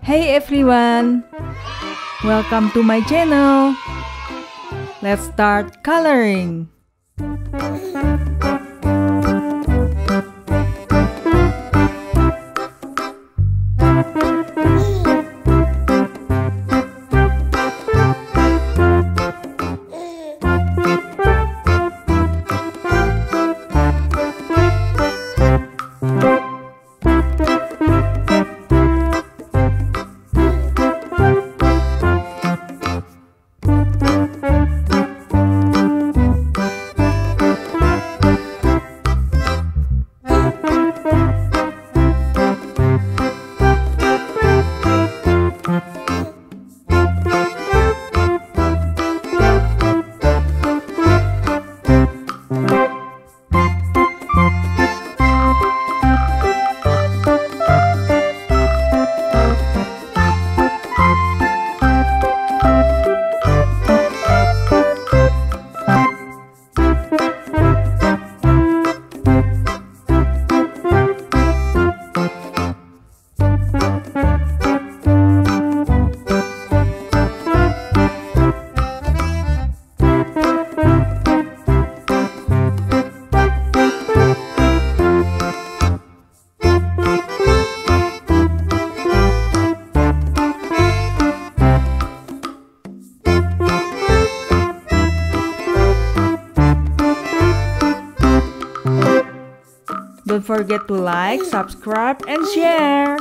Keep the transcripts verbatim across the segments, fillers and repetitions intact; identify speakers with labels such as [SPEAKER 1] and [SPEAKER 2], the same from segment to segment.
[SPEAKER 1] Hey everyone! Welcome to my channel! Let's start coloring! Don't forget to like, subscribe, and share!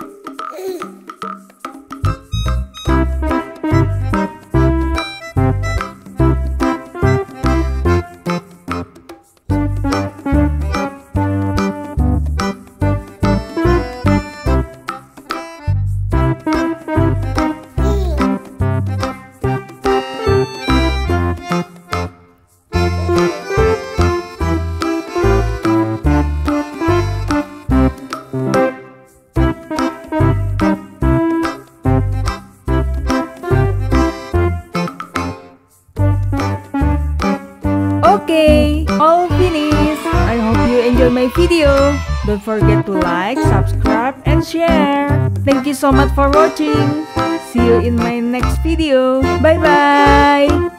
[SPEAKER 1] Okay, all finished. I hope you enjoy my video. Don't forget to like, subscribe, and share. Thank you so much for watching. See you in my next video. Bye bye.